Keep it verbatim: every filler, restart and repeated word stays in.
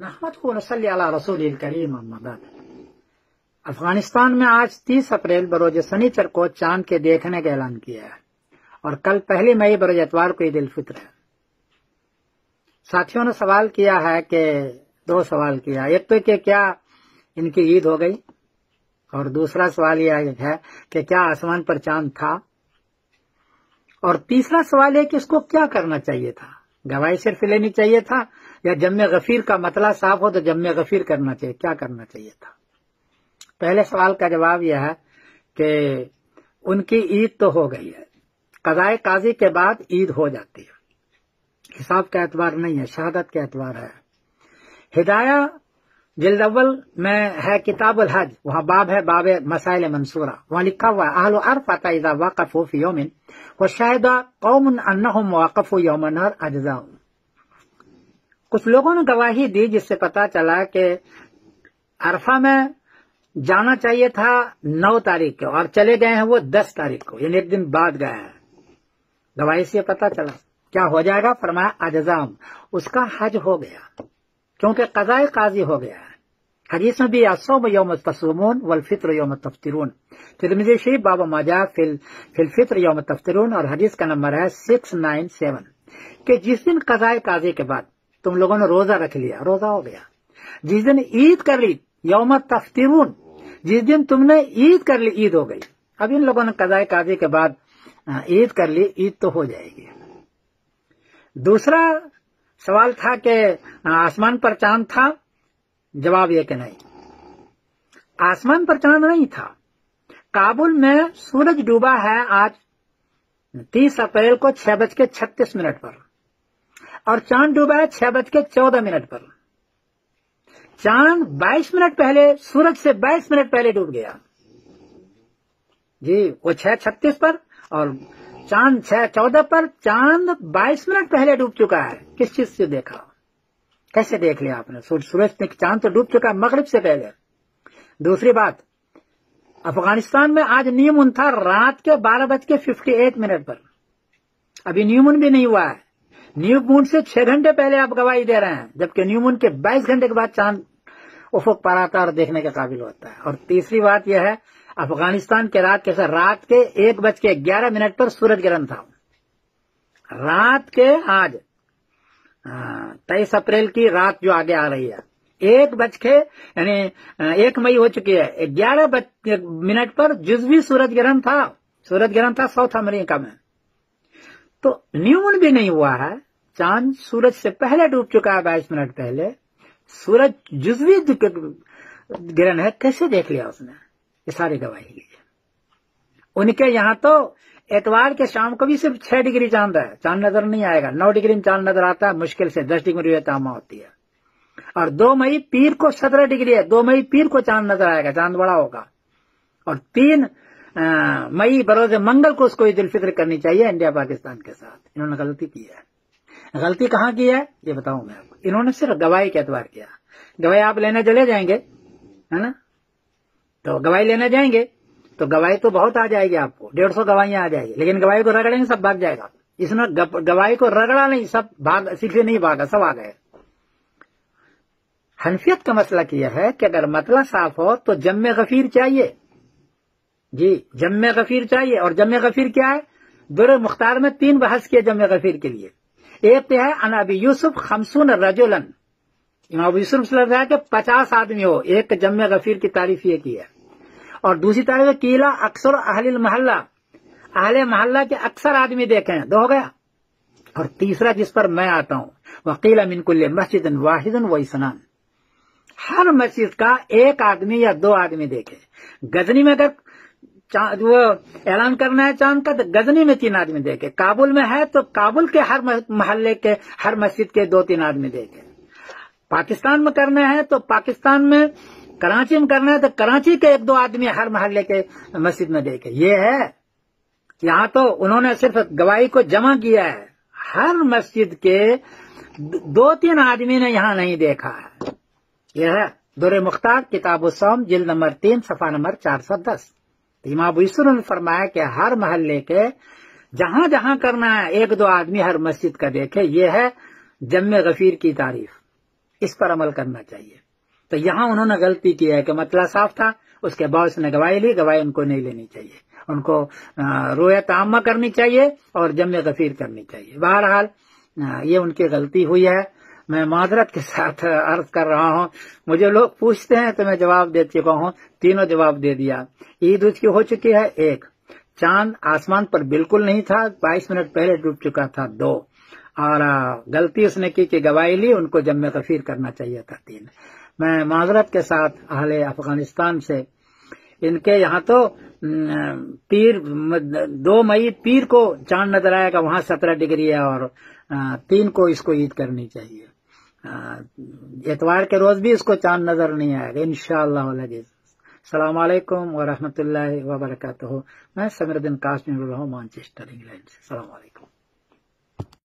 نحمدہ ونصلی علی رسول الکریم اما بعد۔ افغانستان میں آج تیس اپریل بروز سنیچر کو چاند کے دیکھنے کا اعلان کیا ہے اور کل پہلی مئی بروز اتوار کو عید الفطر ہے۔ ساتھیوں نے سوال کیا ہے کہ دو سوال کیا، ایک تو کہ کیا ان کی عید ہو گئی، اور دوسرا سوال یہ ہے کہ کیا آسمان پر چاند تھا، اور تیسرا سوال ہے کہ اس کو کیا کرنا چاہیے تھا، گواہی صرف لینی چاہیے تھا یا جمع غفیر کا مطلع صاف ہو تو جمع غفیر کرنا چاہیے، کیا کرنا چاہیے تھا؟ پہلے سوال کا جواب یہ ہے کہ ان کی عید تو ہو گئی ہے، قضائے قاضی کے بعد عید ہو جاتی ہے، حساب کا اعتبار نہیں ہے، شہادت کا اعتبار ہے۔ ہدایہ جلد اول میں ہے کتاب الحج، وہاں باب ہے باب مسائل منصورہ، وہاں لکھا ہوا ہے اہل عرفہ اذا وقفوا فی یوم وشہد قوم انہم وقفوا یوم النحر اجزاؤ۔ کچھ لوگوں نے گواہی دی جس سے پتا چلا کہ عرفہ میں جانا چاہیے تھا نو تاریخ کو اور چلے گئے ہیں وہ دس تاریخ کو، یعنی ایک دن بعد گئے ہیں۔ گواہی سے پتا چلا کیا ہو جائے گا؟ فرمایا اجزام، اس کا حج ہو گیا کیونکہ قضائے قاضی ہو گیا ہے۔ حدیث میں بھی الصوم یوم تصومون والفطر یوم تفطرون، ترمذی شریف باب ما جاء فی الفطر یوم تفطرون، اور حدیث کا نمبر ہے سکس نائن سیون، کہ جس دن قضائے قاضی کے بعد تم لوگوں نے روزہ رکھ لیا، روزہ ہو گیا۔ جس دن عید کر لی یوم تفطرون، جس دن تم نے عید کر لی عید ہو گئی۔ اب ان لوگوں نے قضائے قاضی کے بعد عید کر لی، عید تو ہو جائے گی۔ دوسرا سوال تھا کہ آسمان پر چاند تھا، جواب یہ کہ نہیں، آسمان پر چاند نہیں تھا۔ کابل میں سورج ڈوبا ہے آج تیس اپریل کو چھ بج کے چھتیس منٹ پر، اور چاند ڈوبا ہے چھ بج کے چودہ منٹ پر۔ چاند بائیس منٹ پہلے سورج سے بائیس منٹ پہلے ڈوب گیا جی، وہ چھ چھتیس پر اور چاند چھ چودہ پر، چاند بائیس منٹ پہلے ڈوب چکا ہے۔ کس چیز سے دیکھا، کیسے دیکھ لیا آپ نے؟ سورج میں چاند تو ڈوب چکا ہے مغرب سے پہلے۔ دوسری بات، افغانستان میں آج نیو مون تھا رات کے بارہ بج کے ففٹی ایٹ منٹ پر، ابھی نیو مون بھی نہیں ہوا ہے۔ نیو مون سے چھ گھنٹے پہلے آپ گواہی دے رہے ہیں، جبکہ نیو مون کے بائیس گھنٹے کے بعد چاند افق پر آتا اور دیکھنے کے قابل ہوتا ہے۔ اور تیسری بات یہ ہے، افغانستان کے رات کے رات کے ایک بج کے گیارہ منٹ پر سورج گرہن تھا، رات کے آج تیئیس اپریل کی رات جو آگے آ رہی ہے، ایک بج کے یعنی ایک مئی ہو چکی ہے، گیارہ منٹ پر جزوی سورج گرہن تھا، سورج گرہن تھا ساؤتھ امریکہ میں۔ تو نیو مون بھی نہیں ہوا ہے، چاند سورج سے پہلے ڈوب چکا ہے بائیس منٹ پہلے، سورج جزوی گرہن ہے، کیسے دیکھ لیا اس نے؟ یہ ساری گواہی لی ہے۔ ان کے یہاں تو اتوار کے شام کو بھی صرف چھ ڈگری چاند ہے، چاند نظر نہیں آئے گا، نو ڈگری میں چاند نظر آتا ہے مشکل سے، دس ڈگری تامہ ہوتی ہے۔ اور دو مئی پیر کو سترہ ڈگری ہے، دو مئی پیر کو چاند نظر آئے گا، چاند بڑا ہوگا۔ اور تین مئی بروز منگل کو اس کو عید الفطر کرنی چاہیے انڈیا پاکستان کے ساتھ۔ انہوں نے غلطی کی ہے۔ غلطی کہاں کی ہے یہ بتاؤں میں آپ کو۔ انہوں نے صرف گواہی کے اعتبار کیا، گواہی آپ لینے چلے جائیں گے ہے نا، تو گواہی لینے جائیں گے تو گواہی تو بہت آ جائے گی، آپ کو ڈیڑھ سو گواہیاں آ جائے گی، لیکن گواہی کو رگڑیں گے سب بھاگ جائے گا۔ اس نے گواہی کو رگڑا نہیں، سب بھاگ سیکھے نہیں بھاگا، سب آ گئے۔ حنفیت کا مسئلہ یہ ہے کہ اگر مطلع صاف ہو تو جمع غفیر چاہیے، جی جمع غفیر چاہیے۔ اور جمع غفیر کیا ہے؟ در مختار میں تین بحث کیے جمع غفیر کے لیے۔ ایک تو ہے ان ابی یوسف خمسون رجلن، امام ابو یوسف سے لگتا ہے کہ پچاس آدمی ہو، ایک جمع غفیر کی تعریف یہ کی ہے۔ اور دوسری تعریف کیلا اکثر اہل المحلہ، اہل محلہ کے اکثر آدمی دیکھیں، دو ہو گیا۔ اور تیسرا جس پر میں آتا ہوں، وقیل من کل مسجد واحد و اثنان، ہر مسجد کا ایک آدمی یا دو آدمی دیکھے۔ غزنی میں اگر وہ اعلان کرنا ہے چاند کا تو غزنی میں تین آدمی دیکھے، کابل میں ہے تو کابل کے ہر محلے کے ہر مسجد کے دو تین آدمی دیکھے۔ پاکستان میں کرنا ہے تو پاکستان میں، کراچی میں کرنا ہے تو کراچی کے ایک دو آدمی ہر محلے کے مسجد میں دیکھے۔ یہ ہے یہاں تو انہوں نے صرف گواہی کو جمع کیا ہے، ہر مسجد کے دو تین آدمی نے یہاں نہیں دیکھا ہے۔ یہ ہے در مختار کتاب الصوم جلد نمبر تین صفحہ نمبر چار سو دس۔ امام ابو یوسف نے فرمایا کہ ہر محلے کے جہاں جہاں کرنا ہے ایک دو آدمی ہر مسجد کا دیکھے، یہ ہے جمع غفیر کی تعریف۔ اس پر عمل کرنا چاہیے. تو یہاں انہوں نے غلطی کی ہے کہ مسئلہ صاف تھا، اس کے بعد اس نے گواہی لی. گواہی ان کو نہیں لینی چاہیے، ان کو رویت عامہ کرنی چاہیے اور جمع غفیر کرنی چاہیے. بہرحال یہ ان کی غلطی ہوئی ہے. میں معذرت کے ساتھ عرض کر رہا ہوں. مجھے لوگ پوچھتے ہیں تو میں جواب دے چکا ہوں، تینوں جواب دے دیا. عید اس کی ہو چکی ہے ایک، چاند آسمان پر بالکل نہیں تھا، بائیس منٹ پہلے ڈوب چکا تھا دو، اور غلطی اس نے کی کہ گواہی لی، ان کو جمع غفیر کرنا چاہیے تھا تین. میں معذرت کے ساتھ اہل افغانستان سے، ان کے یہاں تو پیر دو مئی پیر کو چاند نظر آئے گا، وہاں سترہ ڈگری ہے، اور تین کو اس کو عید کرنی چاہیے. اتوار کے روز بھی اس کو چاند نظر نہیں آئے گا انشاءاللہ العزیز. السلام علیکم ورحمۃ اللہ وبرکاتہ. میں سمیر الدین قاسمی بول رہا ہوں مانچسٹر انگلینڈ سے. السلام علیکم.